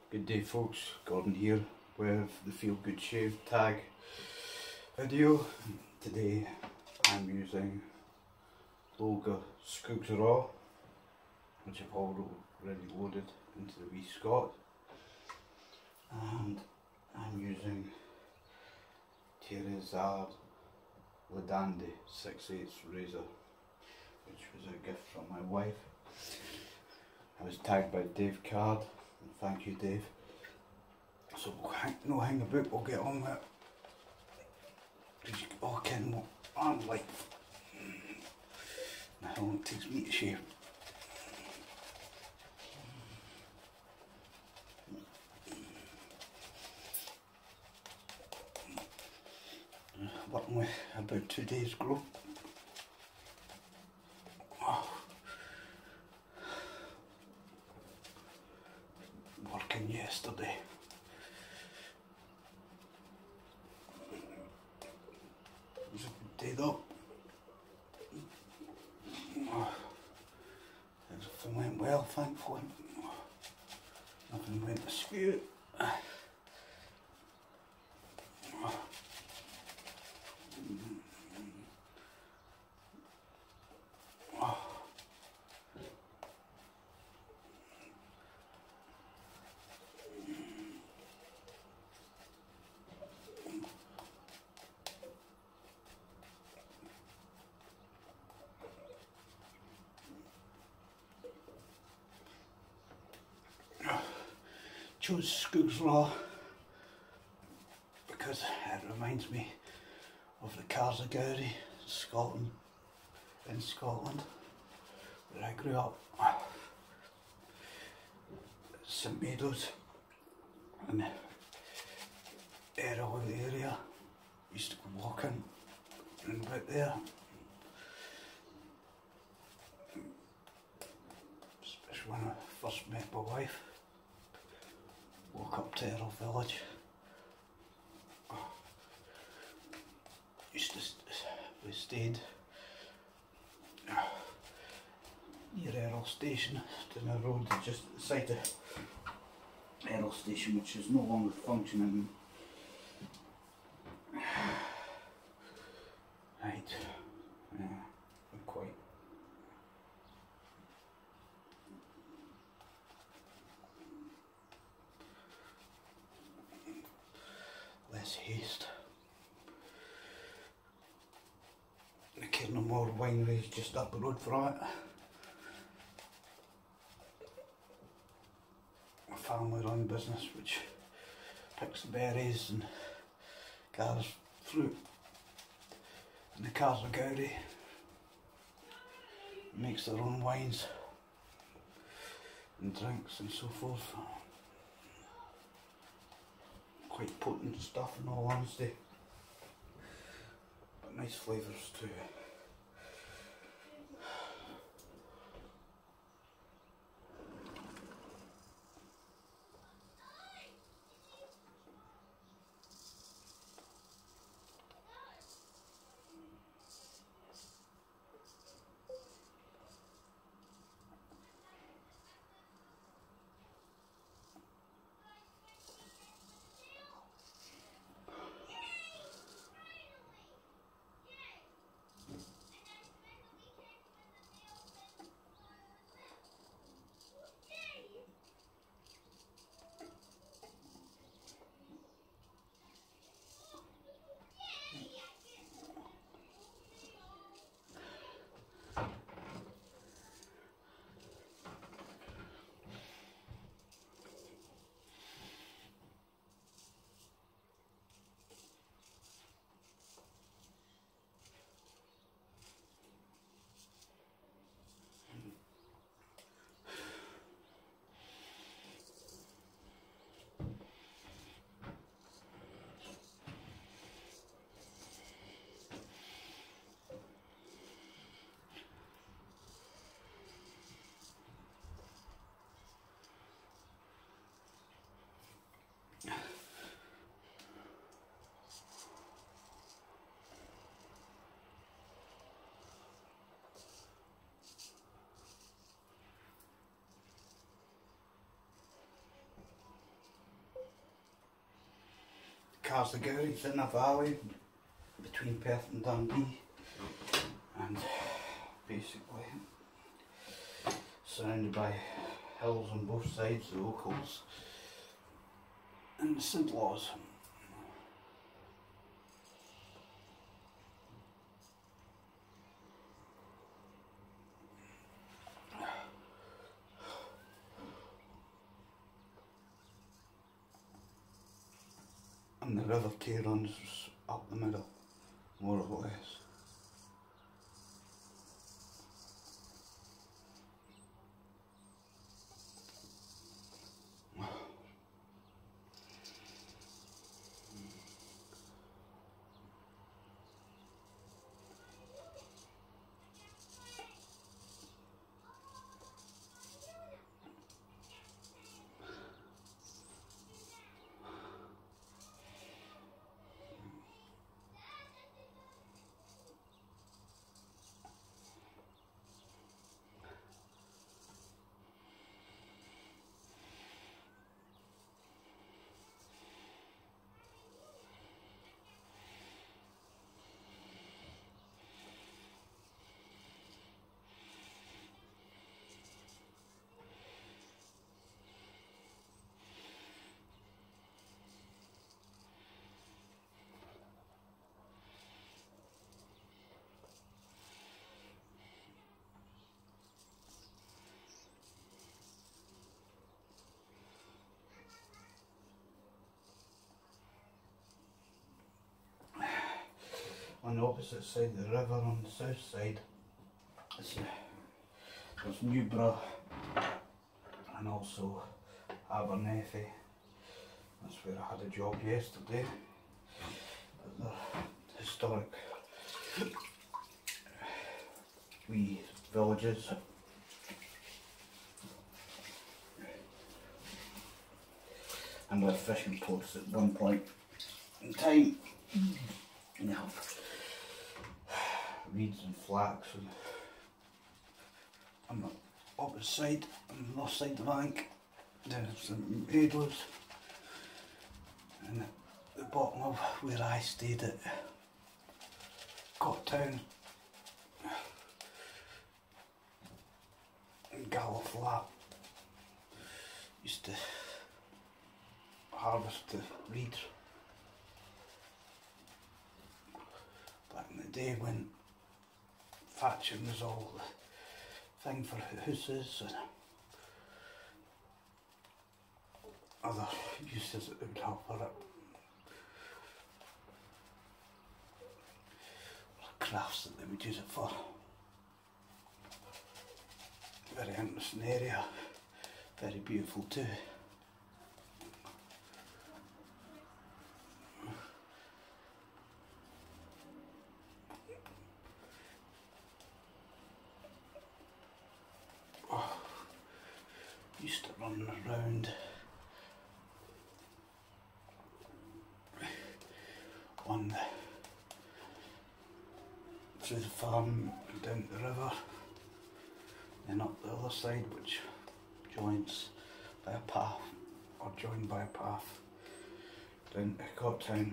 Good day folks, Gordon here with the Feel Good Shave tag video. Today I'm using Loga Skoogs Raw, which I've already loaded into the wee Scott, and I'm using Thierry Ledande 6/8 razor, which was a gift from my wife. I was tagged by Dave Card. Thank you, Dave. So no hang about, we'll get on with it. Because you all ken what I'm like. And how long it takes me to shave. Working with about 2 days growth. Working yesterday. It was a good day though. Everything went well, thankfully. Nothing went askew. Chose Skoogs Raw because it reminds me of the Carsagowrie, Scotland, in Scotland, where I grew up. St Meadows and Errol area. Used to go walking and about there. Especially when I first met my wife. Walk up to Errol Village. We stayed near Errol Station, down a road just beside the Errol Station, which is no longer functioning. Right, not quite. Less haste. The Cairnmore Winery is just up the road from it. A family run business which picks the berries and gathers fruit in the Carsagowrie, makes their own wines and drinks and so forth. Quite potent stuff in all honesty, but nice flavours too. Carsagowrie. It's in a valley between Perth and Dundee, and basically surrounded by hills on both sides, the Ochils and the St Laws. And the River Tay runs up the middle, more or less. On the opposite side of the river, on the south side, there's Newborough and also Abernethy. That's where I had a job yesterday. But they're historic wee villages. And they're fishing ports at one point in time. And they have reeds and flax, and on the opposite side, on the north side of the bank, there's some meadows, and at the bottom of where I stayed at Cottown and Gallowflat, used to harvest the reeds back in the day when thatching was all the thing for houses and other uses that they would have for it. Crafts that they would use it for. Very interesting area, very beautiful too. Used to run around on through the farm and down to the river, then up the other side, which joins by a path, or joined by a path down to Cottown.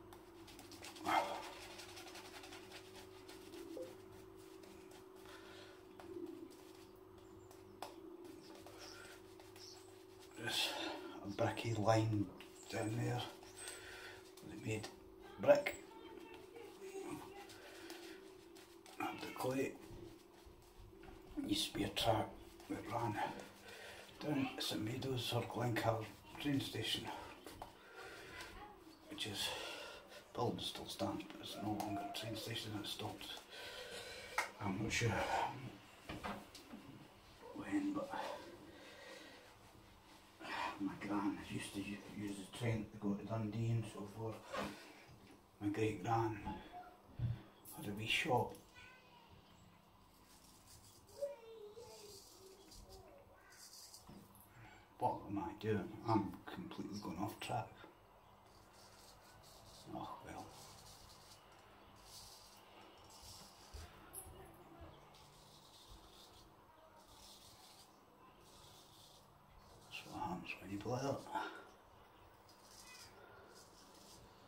There's a bricky line down there. They made brick and the clay. Used to be a track that ran down to St Meadows or Glencar train station, which is building still stands, but it's no longer a train station. It stopped. I'm not sure when, but my gran used to use the train to go to Dundee and so forth. My great gran had a wee shop. What am I doing? I'm completely going off track. Oh well. That's what happens when you blow up.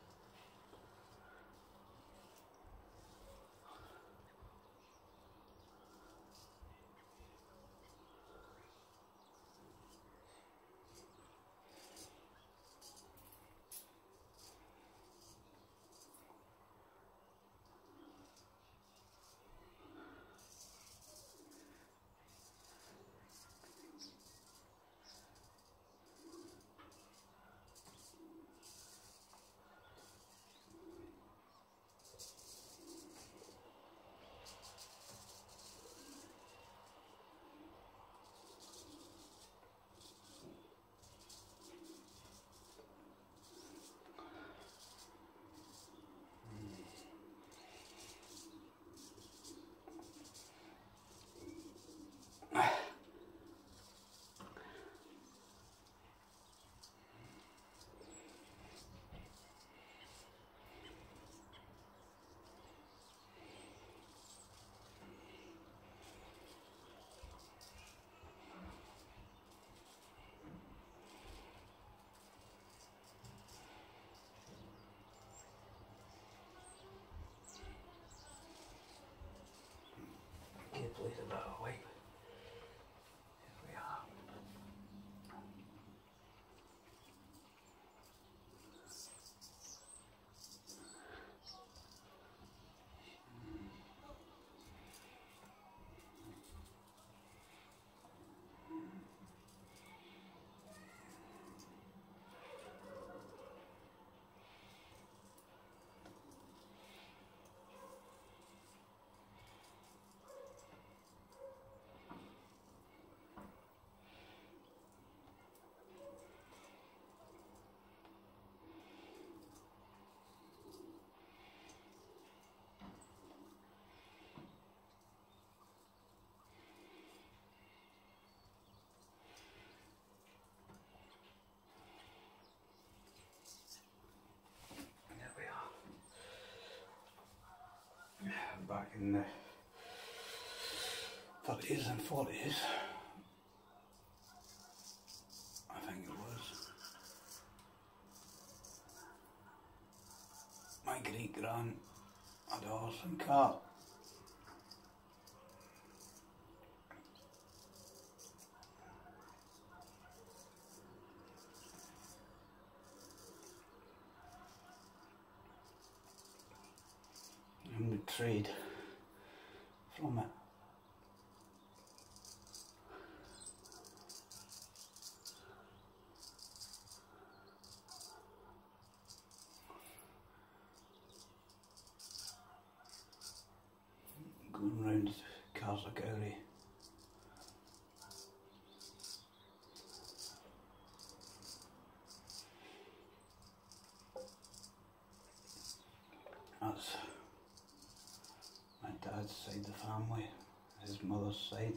in the 30s and 40s, I think it was. My great gran had a horse and cart. And would trade from it. Going round Carsagowrie. That's my dad's side of the family, his mother's side,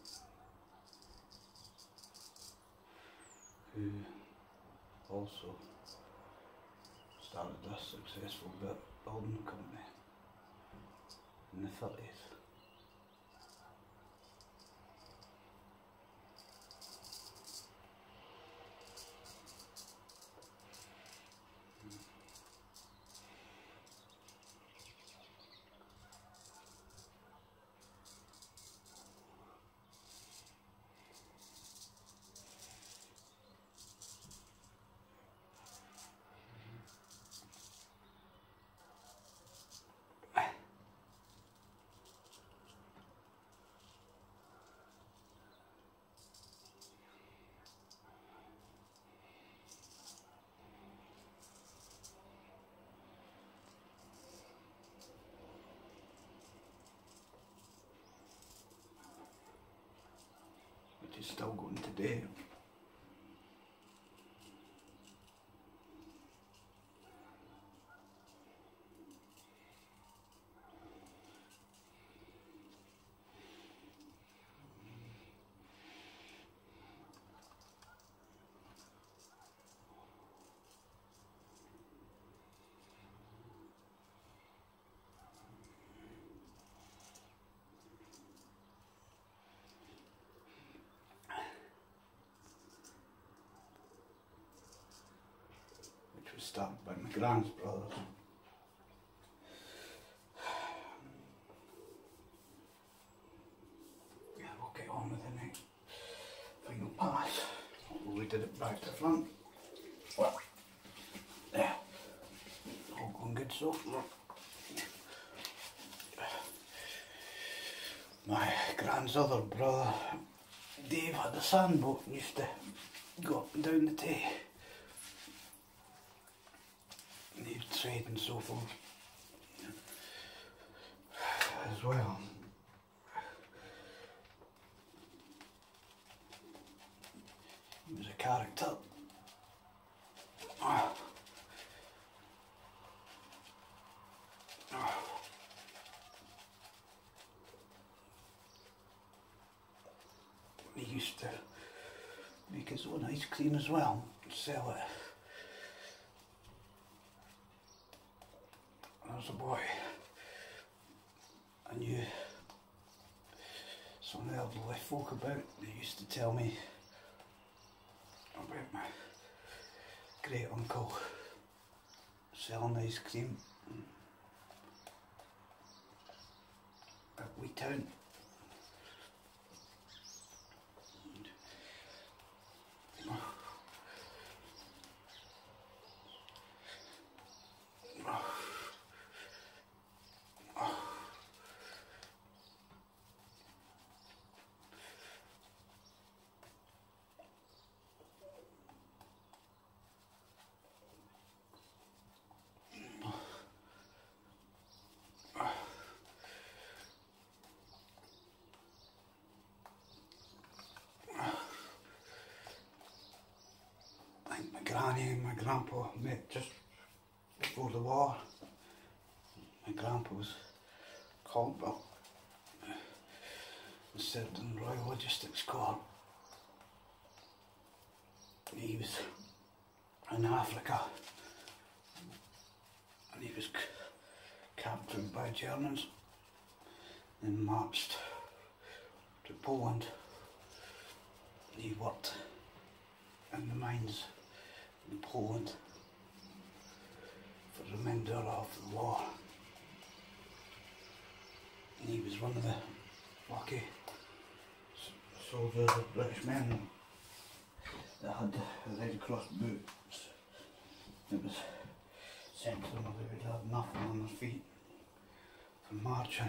who also started a successful building company in the 30s. Which is still going today. Which was started by my gran's brothers. Yeah, we'll get on with the next final pass. We did it back to front. There. All going good so far. My gran's other brother, Dave, had a sandboat and used to go up and down the Tay. And he'd trade and so forth as well. He was a character. He used to make his own ice cream as well, and sell it. When I was a boy, I knew some of the elderly folk about. They used to tell me about my great uncle selling ice cream at Wee Town. My granny and my grandpa met just before the war. My grandpa was Caldwell and served in the Royal Logistics Corps. He was in Africa and he was captured by Germans then marched to Poland. He worked in the mines in Poland for the remainder of the war. And he was one of the lucky soldiers of British men that had the Red Cross boots. It was sent to them, they would have nothing on their feet for marching.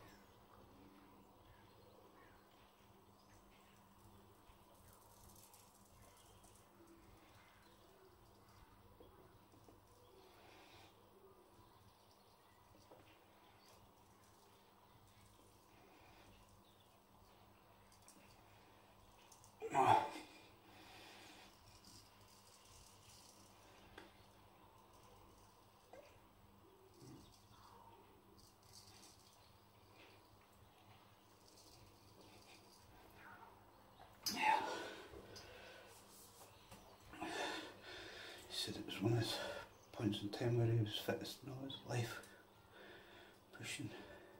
He said it was one of his points in time where he was fittest in all his life, pushing.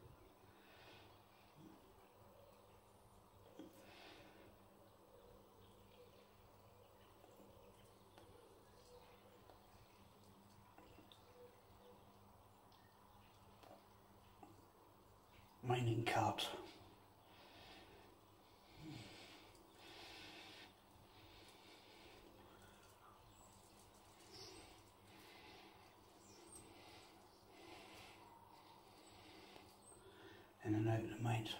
Mining carts. In and out of the mines.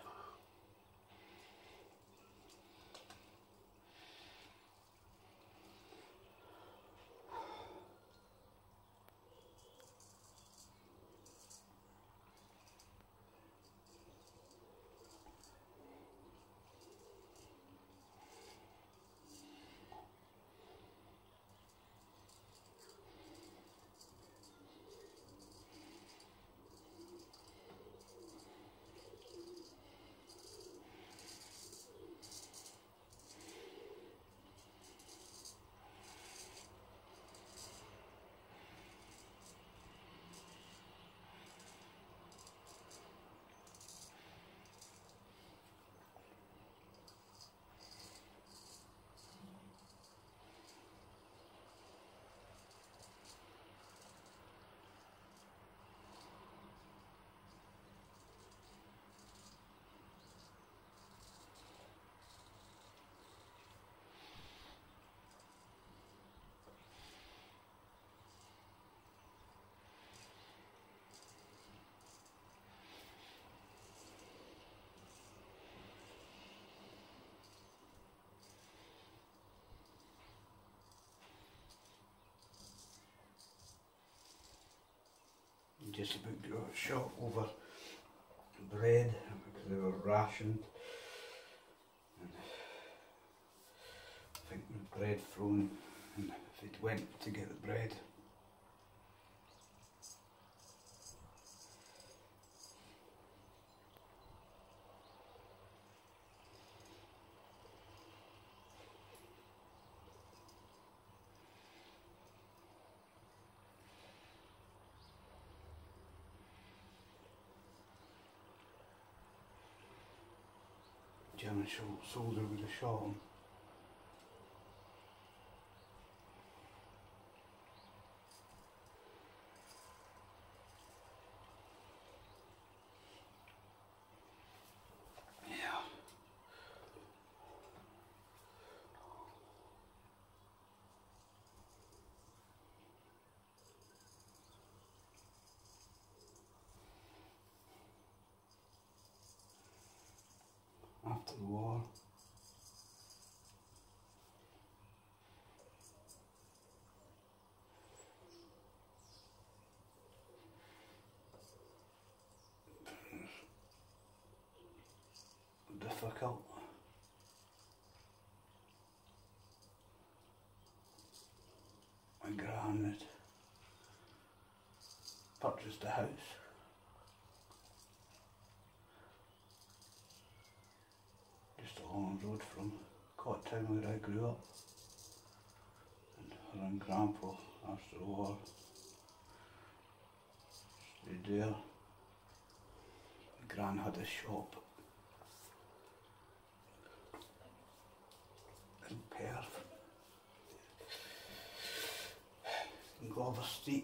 Just about got shot over bread because they were rationed, and I think the bread thrown, and if it went to get the bread, German soldier would have shot him. Yeah. After the war, difficult. My gran had purchased a house just along the road from Cotttown where I grew up, and her and Grandpa after the war stayed there. Gran had a shop in Perth, in Glover Street,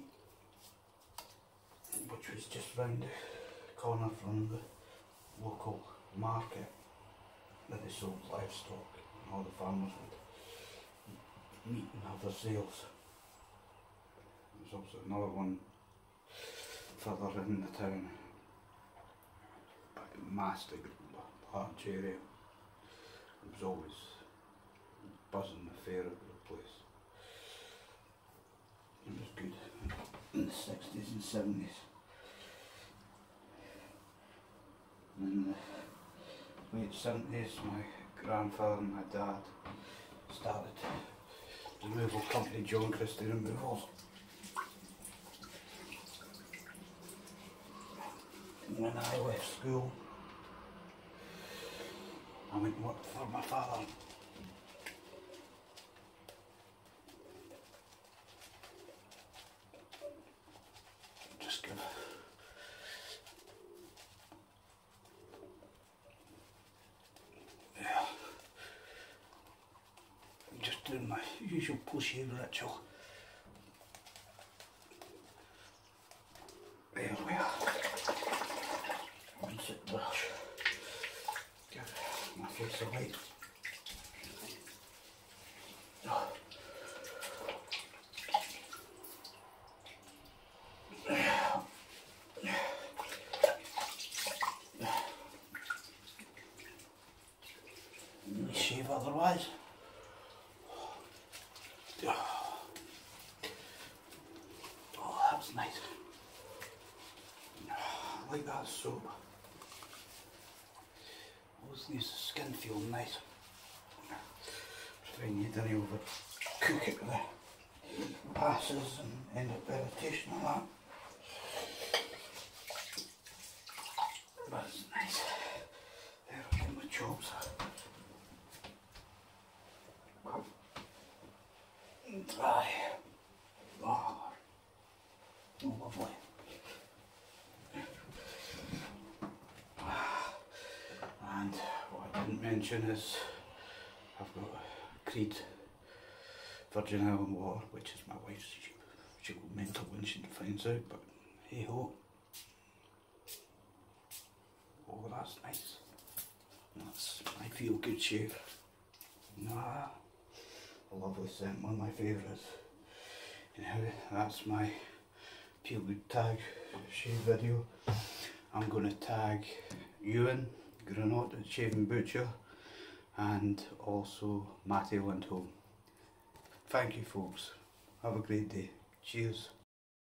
which was just round the corner from the local market where they sold livestock and all the farmers would meet and have their sales. There's also another one further in the town, back in Mastic, large area. It was always buzzing the fair of the place. It was good in the 60s and 70s. In the late 70s, my grandfather and my dad started the removal company, John Christie Removals. And when I left school, I went and worked for my father. Just give I'm just doing my usual push-shave ritual. There we are. Rinse it, brush. Give my face a wipe. Shave otherwise. Oh, that's nice. I like that soap. Always makes the skin feel nice. Try and you don't overcook it with the passes and end up irritation and that. But it's nice. There, I'll get my chops. Dry. Oh, lovely. And what I didn't mention is I've got Creed Virgin Island water, which is my wife's. She'll go mental when she finds out, but hey ho. Oh, that's nice. That's my feel good shave. Nah. A lovely scent, one of my favourites. Anyway, that's my Feel Good tag shave video. I'm going to tag Ewan Granot at Shaving Butcher and also Matty Lindholm. Thank you folks. Have a great day. Cheers.